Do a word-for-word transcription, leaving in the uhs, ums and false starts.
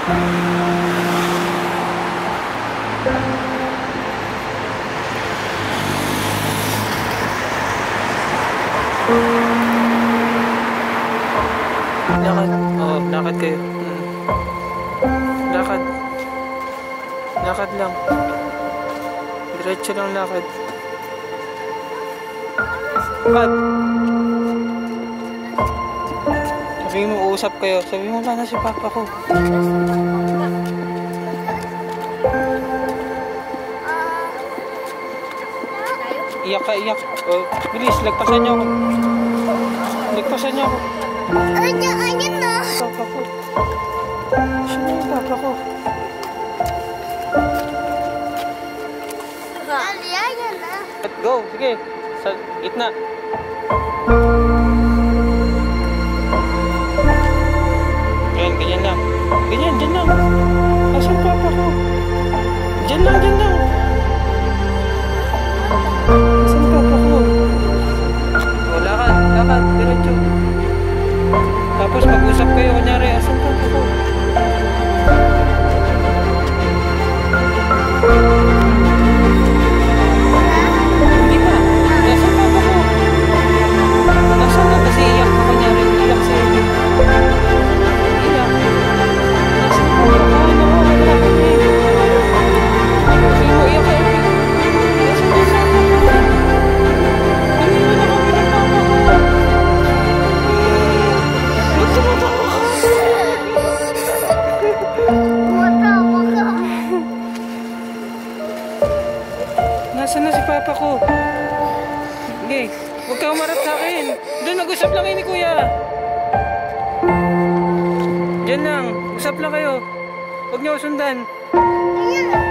Lakad. Oo, lakad kayo. Hmm. Lakad. Lakad lang. Diretso lang lakad. Lakad. Sabihin mo, uusap kayo. Sabihin mo, wala na si papa ko. Iyak ka, iyak. Oh, bilis, lagpasan niyo ako. Lagpasan niyo ako. Ayan, ayan na. Papa ko. Siya na yung papa ko. Ayan na. Let's go, sige. Sa gitna. Ganyan, ganyan lang. Ganyan, dyan lang. Asan papa ko? Dyan lang, dyan lang. Asan papa ko? O, lakad, lakad, diretso. Tapos mag-usap kayo, kunyari, asan papa ko? Hindi pa. Asan papa ko? Asan na? Kasi iyak ko, kunyari, iyak sa'yo. Iyak. Asan papa ko? Ano ko? Wala kami. Sige mo, iyak ka. Asan papa ko? Iniwan na kami ng papa ko. Gusto mo ba ako? Nasaan na si papa ko? Sige, huwag ka umarap sa akin. Doon, nag-usap lang kayo ni kuya. Diyan lang, usap lang kayo. Huwag niyo sundan. Ayan na.